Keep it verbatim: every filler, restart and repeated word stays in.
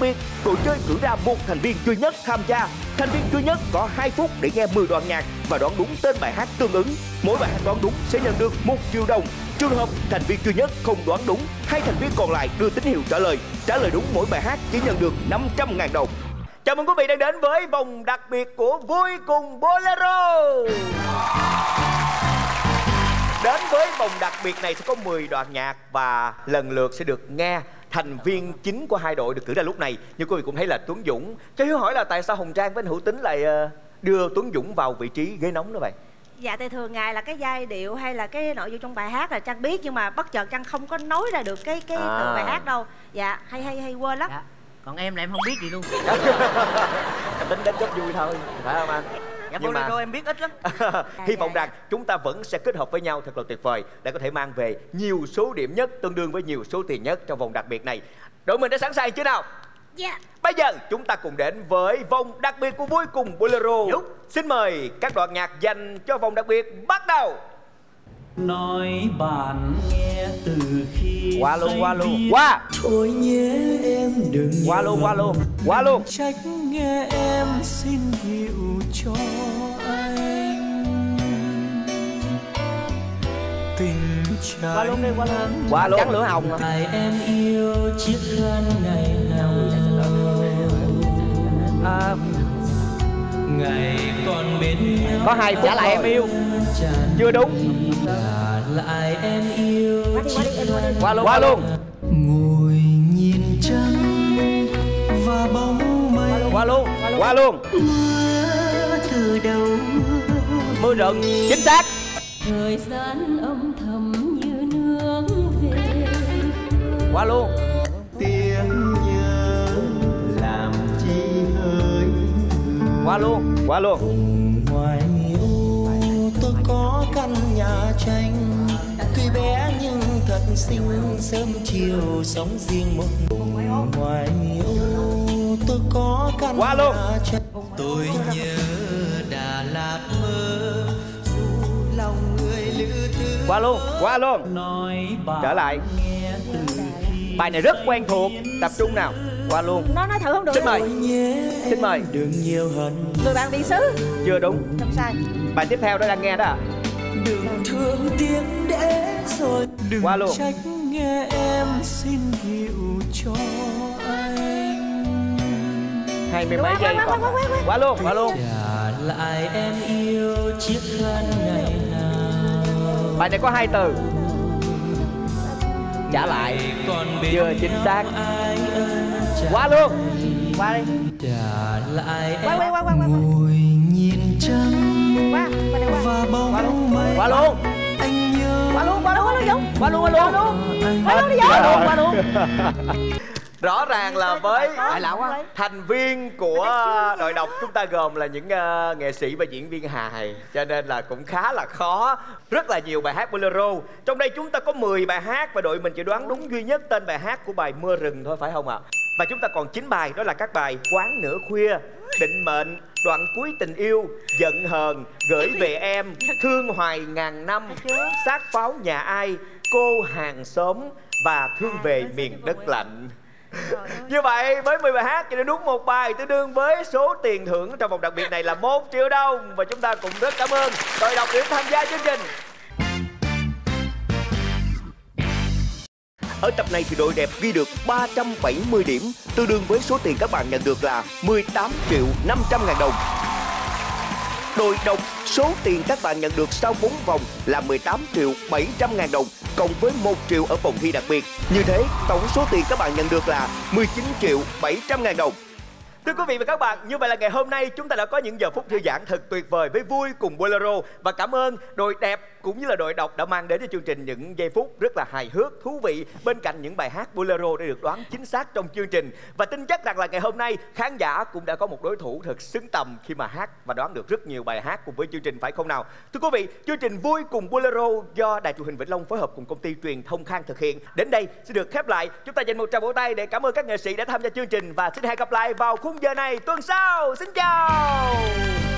biệt, đội chơi cử ra một thành viên duy nhất tham gia. Thành viên duy nhất có hai phút để nghe mười đoạn nhạc và đoán đúng tên bài hát tương ứng. Mỗi bài hát đoán đúng sẽ nhận được một triệu đồng. Trường hợp thành viên duy nhất không đoán đúng, hai thành viên còn lại đưa tín hiệu trả lời. Trả lời đúng mỗi bài hát chỉ nhận được năm trăm ngàn đồng. Chào mừng quý vị đang đến với vòng đặc biệt của Vui Cùng Bolero. Đến với vòng đặc biệt này sẽ có mười đoạn nhạc và lần lượt sẽ được nghe. Thành viên chính của hai đội được cử ra lúc này. Như quý vị cũng thấy là Tuấn Dũng. Cho Hiếu hỏi là tại sao Hồng Trang với anh Hữu Tính lại đưa Tuấn Dũng vào vị trí ghế nóng đó vậy? Dạ tại thường ngày là cái giai điệu hay là cái nội dung trong bài hát là Trang biết, nhưng mà bất chợt Trang không có nói ra được cái cái à. từ bài hát đâu. Dạ hay hay hay quên lắm. Dạ. Còn em là em không biết gì luôn. Em tính đến chút vui thôi, phải không anh? Dạ bolero mà... em biết ít lắm. Hy vọng rằng chúng ta vẫn sẽ kết hợp với nhau thật là tuyệt vời để có thể mang về nhiều số điểm nhất, tương đương với nhiều số tiền nhất trong vòng đặc biệt này. Đội mình đã sẵn sàng chưa nào? Dạ. Bây giờ chúng ta cùng đến với vòng đặc biệt của Vui Cùng Bolero. Đúng. Xin mời các đoạn nhạc dành cho vòng đặc biệt bắt đầu. Nói bạn nghe từ khi qua luôn qua luôn qua thôi nhé em đừng qua luôn qua luôn qua luôn trách nghe em xin hiểu cho anh tình trái qua luôn đi qua luôn qua luôn trắng lửa hồng tại em yêu chiếc khăn ngày nào à, ngày còn bên nhau có hai phút trả lại em yêu chưa đúng lại em yêu qua luôn qua luôn ngồi nhìn trăng và bóng mây qua luôn qua luôn mưa từ đầu mưa rừng chính xác thời gian âm thầm như nước về qua luôn tiếng nhớ làm chi hơi qua luôn qua luôn ngoài ô tôi có căn nhà tranh tuy bé nhưng thật xinh sớm chiều sống riêng một ngoài ô tôi có căn qua luôn nhà tranh tôi nhớ Đà Lạt mơ dù lòng người lữ thư qua luôn qua luôn nói trở lại nghe từ bài này rất quen thuộc tập trung nào qua luôn Nó nói thử không được. xin mời xin mời đừng nhiều hận Người bạn đi xứ chưa đúng không sai. bài tiếp theo đó đang nghe đó đừng thương tiếng để rồi đừng qua luôn trách nghe em xin hiểu cho anh hai mươi mấy giây còn qua luôn qua luôn trả lại em yêu chiếc khăn ngày nào bài này có hai từ trả lại chưa chính xác qua luôn qua đi trả lại Qua, qua, qua, qua, qua. ngồi nhìn trăng Qua, qua đây, qua. và bóng mây qua luôn anh nhớ Qua luôn qua luôn qua luôn Dũng. qua luôn qua luôn Qua luôn đi Dũng. qua luôn qua luôn rõ ràng là với Ai lạ quá. thành viên của đội độc chúng ta gồm là những uh, nghệ sĩ và diễn viên hài, cho nên là cũng khá là khó. Rất là nhiều bài hát bolero. Trong đây chúng ta có mười bài hát và đội mình chỉ đoán đúng duy nhất tên bài hát của bài Mưa Rừng thôi, phải không ạ? Và chúng ta còn chín bài, đó là các bài Quán Nửa Khuya, Định Mệnh, Đoạn Cuối Tình Yêu, Giận Hờn, Gửi Về Em, Thương Hoài Ngàn Năm, Sát Pháo Nhà Ai, Cô Hàng Xóm và Thương Về Miền Đất Lạnh. Như vậy với mười bài hát chỉ được đúng một bài, tương đương với số tiền thưởng trong vòng đặc biệt này là một triệu đồng. Và chúng ta cũng rất cảm ơn đội độc điểm tham gia chương trình. Ở tập này thì đội đẹp ghi được ba trăm bảy mươi điểm, tương đương với số tiền các bạn nhận được là mười tám triệu năm trăm ngàn đồng. Đội độc số tiền các bạn nhận được sau bốn vòng là mười tám triệu bảy trăm ngàn đồng, cộng với một triệu ở vòng thi đặc biệt. Như thế, tổng số tiền các bạn nhận được là mười chín triệu bảy trăm ngàn đồng. Thưa quý vị và các bạn, như vậy là ngày hôm nay chúng ta đã có những giờ phút thư giãn thật tuyệt vời với Vui Cùng Bolero. Và cảm ơn đội đẹp cũng như là đội độc đã mang đến cho chương trình những giây phút rất là hài hước, thú vị bên cạnh những bài hát bolero để được đoán chính xác trong chương trình. Và tin chắc rằng là ngày hôm nay khán giả cũng đã có một đối thủ thật xứng tầm khi mà hát và đoán được rất nhiều bài hát cùng với chương trình, phải không nào? Thưa quý vị, chương trình Vui Cùng Bolero do Đài Truyền hình Vĩnh Long phối hợp cùng công ty truyền thông Khang thực hiện đến đây sẽ được khép lại. Chúng ta dành một tràng vỗ tay để cảm ơn các nghệ sĩ đã tham gia chương trình và xin hẹn gặp lại vào khung giờ này tuần sau. Xin chào.